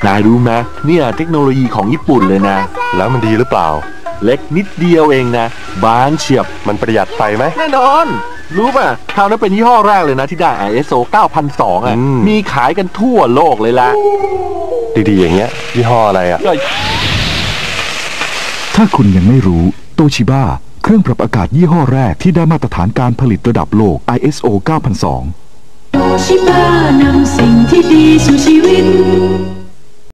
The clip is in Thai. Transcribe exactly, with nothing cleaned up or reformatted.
นายรู้ไหมเนี่ยเทคโนโลยีของญี่ปุ่นเลยนะแล้วมันดีหรือเปล่าเล็กนิดเดียวเองนะบางเฉียบมันประหยัดไฟไหมแน่นอนรู้ป่ะคราวนั้นเป็นยี่ห้อแรกเลยนะที่ได้ ไอ เอส โอ เก้าพันสอง อ่ะมีขายกันทั่วโลกเลยละดีๆอย่างเงี้ยยี่ห้ออะไรอ่ะถ้าคุณยังไม่รู้โตชิบะเครื่องปรับอากาศยี่ห้อแรกที่ได้มาตรฐานการผลิตระดับโลก ไอ เอส โอ เก้าพันสองโตชิบะนำสิ่งที่ดีสู่ชีวิต